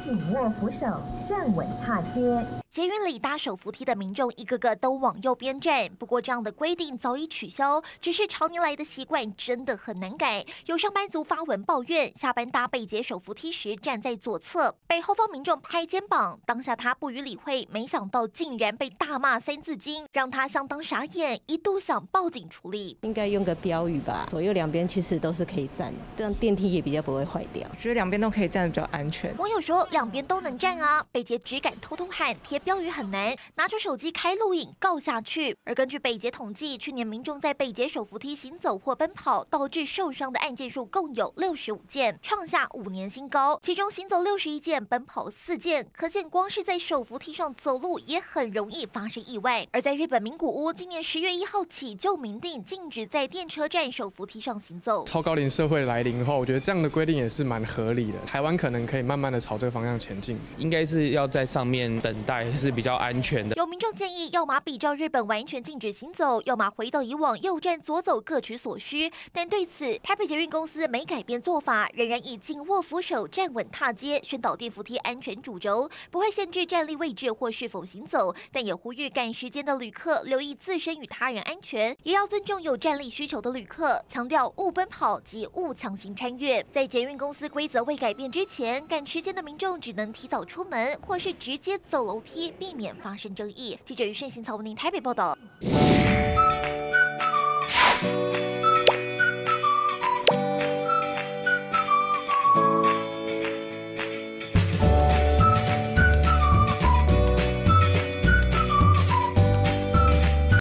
紧握扶手，站稳踏阶。 捷运里搭手扶梯的民众一个个都往右边站，不过这样的规定早已取消，只是常年来的习惯真的很难改。有上班族发文抱怨，下班搭北捷手扶梯时站在左侧，被后方民众拍肩膀，当下他不予理会，没想到竟然被大骂3字经，让他相当傻眼，一度想报警处理。 应该用个标语吧，左右两边其实都是可以站，这样电梯也比较不会坏掉。 我觉得两边都可以站比较安全。 网友说两边都能站啊，北捷只敢偷偷喊，贴标语很难，拿出手机开录影告下去。而根据北捷统计，去年民众在北捷手扶梯行走或奔跑导致受伤的案件数共有65件，创下5年新高。其中行走61件，奔跑4件，可见光是在手扶梯上走路也很容易发生意外。而在日本名古屋，今年10月1号起就明定禁止在电车站手扶梯上行走。 超高龄社会来临后，我觉得这样的规定也是蛮合理的。台湾可能可以慢慢的朝这个方向前进， 应该是要在上面等待是比较安全的。 有民众建议，要么比照日本完全禁止行走，要么回到以往右站左走各取所需。但对此，台北捷运公司没改变做法，仍然以紧握扶手、站稳踏阶，宣导电扶梯安全主轴，不会限制站立位置或是否行走，但也呼吁赶时间的旅客留意自身与他人安全，也要尊重有站立需求的旅客，强调勿奔跑及勿强行穿越。在捷运公司规则未改变之前，赶时间的民众只能提早出门，或是直接走楼梯，避免发生争议。记者于盛行曹文宁台北报道。